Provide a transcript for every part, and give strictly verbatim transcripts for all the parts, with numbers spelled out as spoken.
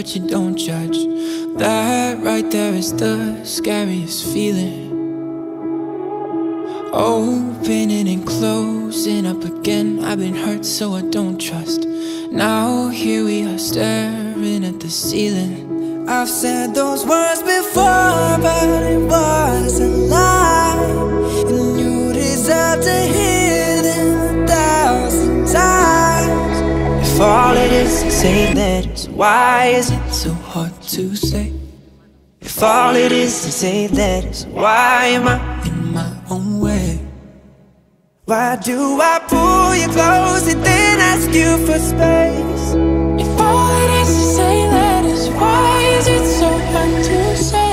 but you don't judge. That right there is the scariest feeling. Opening and closing up again. I've been hurt so I don't trust. Now here we are staring at the ceiling. I've said those words before, but it was a lie, and you deserve to hear them a thousand times. If all it is is say letters, why is it so hard to say? If all it is is say letters, why am I in my own way? Why do I pull you close and then ask you for space? If all it is is say letters, why is it so hard to say?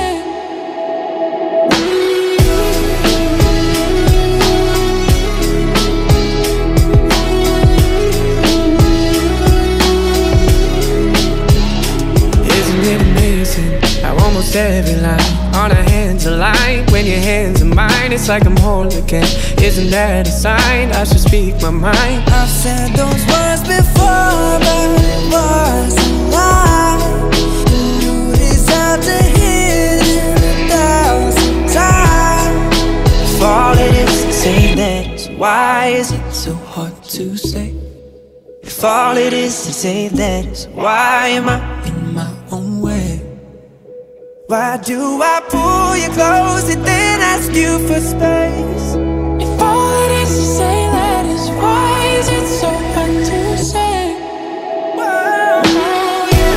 Isn't it amazing how almost every line on our hands align? When your hands are mine, it's like I'm whole again. Isn't that a sign? I should speak my mind. I've said those words before, but it was a lie, and you deserve to hear them a thousand times. If all it is is say letters, why is it so hard to say? If all it is is say letters, why am I in my own way? Why do I pull you close and then ask you for space? If all it is is say letters, why is it so hard to say? Whoa, yeah.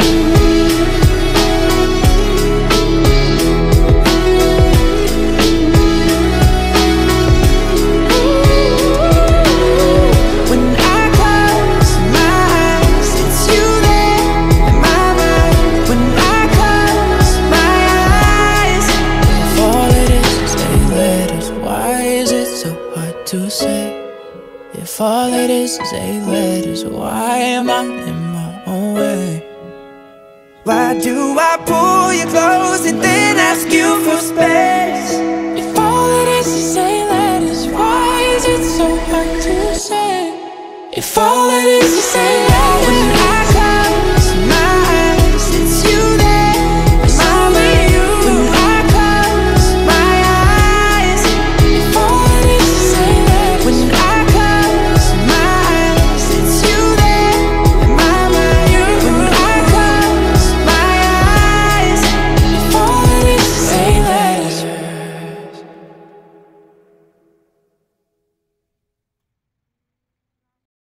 When I close my eyes, it's you there in my mind. When I close my eyes, if all it is is say letters, why is it so hard to say? If all it is is eight letters, why am I in my own way? Why do I pull you close and then ask